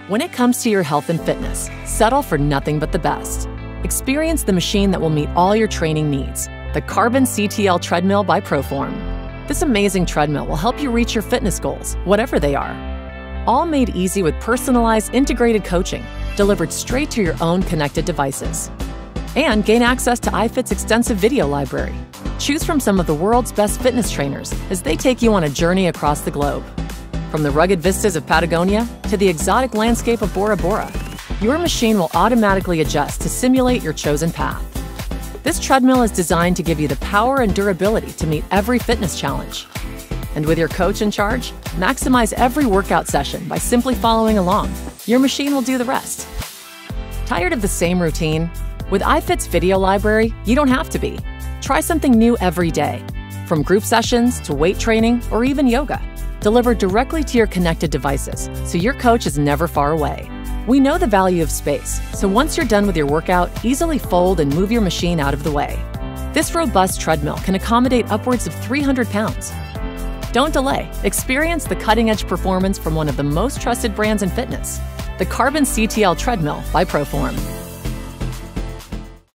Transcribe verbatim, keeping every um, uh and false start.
When it comes to your health and fitness, settle for nothing but the best. Experience the machine that will meet all your training needs, the Carbon C T L Treadmill by Proform. This amazing treadmill will help you reach your fitness goals, whatever they are. All made easy with personalized integrated coaching, delivered straight to your own connected devices. And gain access to iFit's extensive video library. Choose from some of the world's best fitness trainers as they take you on a journey across the globe. From the rugged vistas of Patagonia to the exotic landscape of Bora Bora, your machine will automatically adjust to simulate your chosen path. This treadmill is designed to give you the power and durability to meet every fitness challenge. And with your coach in charge, maximize every workout session by simply following along. Your machine will do the rest. Tired of the same routine? With iFit's video library, you don't have to be. Try something new every day, from group sessions to weight training or even yoga, delivered directly to your connected devices, so your coach is never far away. We know the value of space, so once you're done with your workout, easily fold and move your machine out of the way. This robust treadmill can accommodate upwards of three hundred pounds. Don't delay. Experience the cutting-edge performance from one of the most trusted brands in fitness, the Carbon C T L Treadmill by Proform.